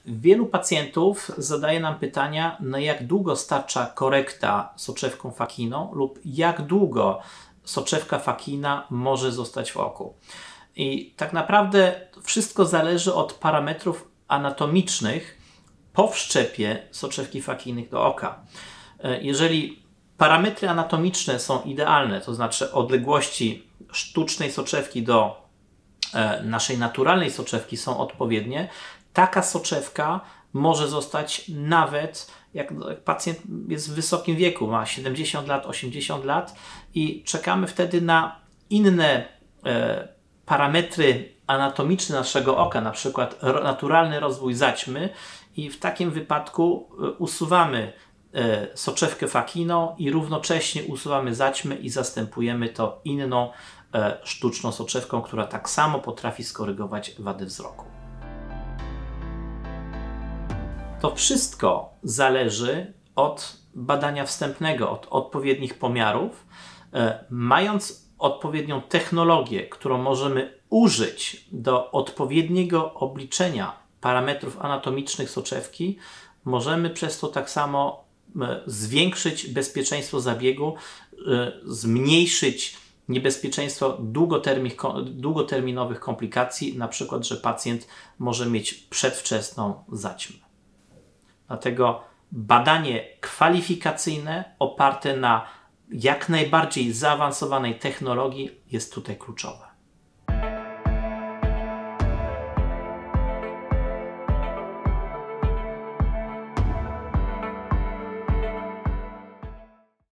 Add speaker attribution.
Speaker 1: Wielu pacjentów zadaje nam pytania, na jak długo starcza korekta soczewką Fakiną lub jak długo soczewka Fakina może zostać w oku. I tak naprawdę wszystko zależy od parametrów anatomicznych po wszczepie soczewki Fakinych do oka. Jeżeli parametry anatomiczne są idealne, to znaczy odległości sztucznej soczewki do naszej naturalnej soczewki są odpowiednie, taka soczewka może zostać nawet jak pacjent jest w wysokim wieku, ma 70 lat, 80 lat i czekamy wtedy na inne parametry anatomiczne naszego oka, na przykład naturalny rozwój zaćmy i w takim wypadku usuwamy soczewkę Fakiną i równocześnie usuwamy zaćmy i zastępujemy to inną sztuczną soczewką, która tak samo potrafi skorygować wady wzroku. To wszystko zależy od badania wstępnego, od odpowiednich pomiarów. Mając odpowiednią technologię, którą możemy użyć do odpowiedniego obliczenia parametrów anatomicznych soczewki, możemy przez to tak samo zwiększyć bezpieczeństwo zabiegu, zmniejszyć niebezpieczeństwo długoterminowych komplikacji, na przykład, że pacjent może mieć przedwczesną zaćmę. Dlatego badanie kwalifikacyjne oparte na jak najbardziej zaawansowanej technologii jest tutaj kluczowe.